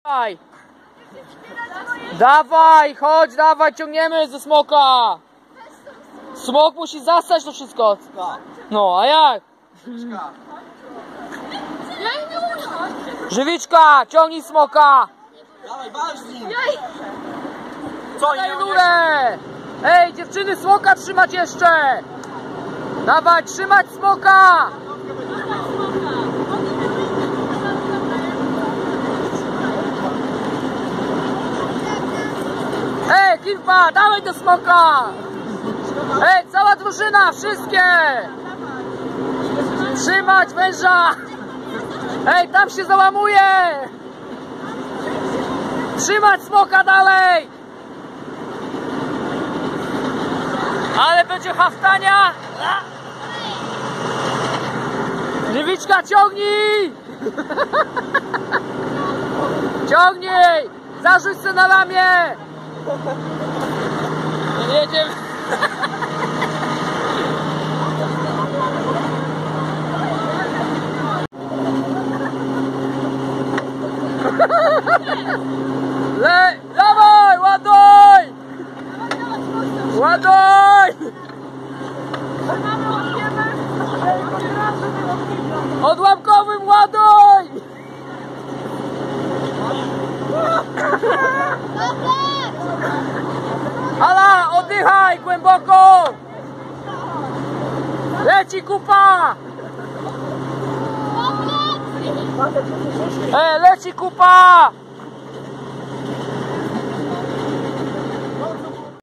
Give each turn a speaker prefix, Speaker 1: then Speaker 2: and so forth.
Speaker 1: Dawaj! Dawaj, chodź, dawaj, ciągniemy ze smoka! Smok musi zastać to wszystko. No, a jak? Żywiczka, ciągnij smoka!
Speaker 2: Dawaj, walcz z nim!
Speaker 1: Co, daj górę! Ej, dziewczyny, smoka trzymać jeszcze! Dawaj, trzymać smoka! Ej, Kilpa, dawaj do smoka! Ej, cała drużyna, wszystkie! Trzymać węża! Ej, tam się załamuje! Trzymać smoka dalej! Ale będzie haftania! Żywiczka, ciągnij! Ciągnij! Zarzuć se na ramię! Jedziemy! Dawaj, ładuj! Ładuj! Odłamkowym ładuj! Ala, oddychaj głęboko! Leci kupa! Leci kupa!